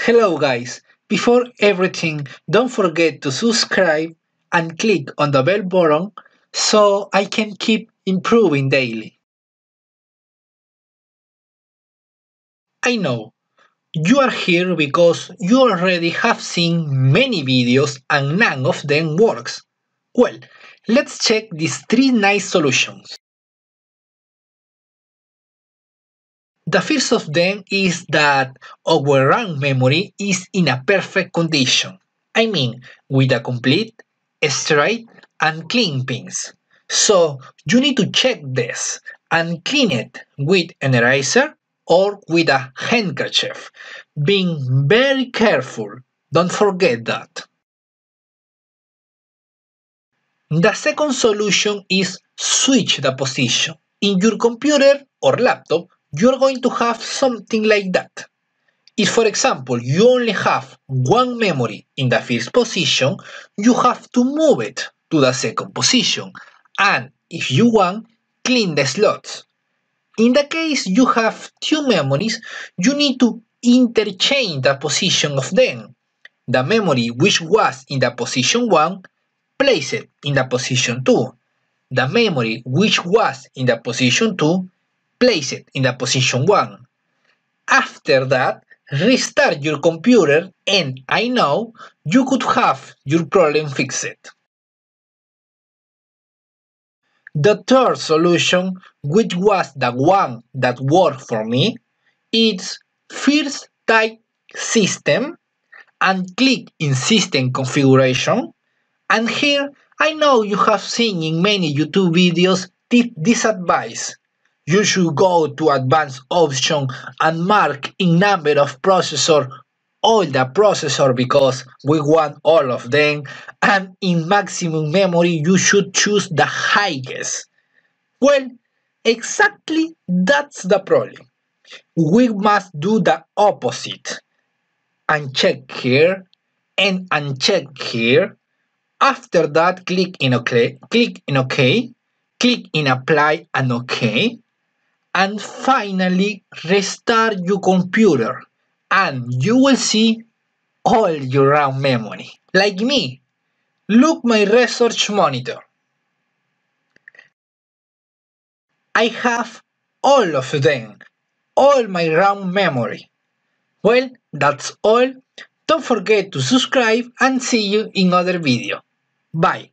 Hello guys, before everything don't forget to subscribe and click on the bell button so I can keep improving daily. I know, you are here because you already have seen many videos and none of them works. Well, let's check these 3 nice solutions. The first of them is that our RAM memory is in a perfect condition. I mean, with a complete, straight, and clean pins. So you need to check this and clean it with an eraser or with a handkerchief. Being very careful, don't forget that. The second solution is switch the position. In your computer or laptop, you're going to have something like that. If, for example, you only have one memory in the first position, you have to move it to the second position. And if you want, clean the slots. In the case you have 2 memories, you need to interchange the position of them. The memory which was in the position 1, place it in the position 2. The memory which was in the position 2, place it in the position 1. After that, restart your computer and I know you could have your problem fixed. The third solution, which was the one that worked for me, is first type system and click in system configuration. And here I know you have seen in many YouTube videos this advice. You should go to advanced option and mark in number of processor all the processor because we want all of them, and in maximum memory you should choose the highest. Well, exactly that's the problem. We must do the opposite. Uncheck here and uncheck here. After that, click in OK, click in Apply and OK, and finally restart your computer, and you will see all your RAM memory. Like me, look my research monitor. I have all of them, all my RAM memory. Well, that's all. Don't forget to subscribe and see you in other video. Bye.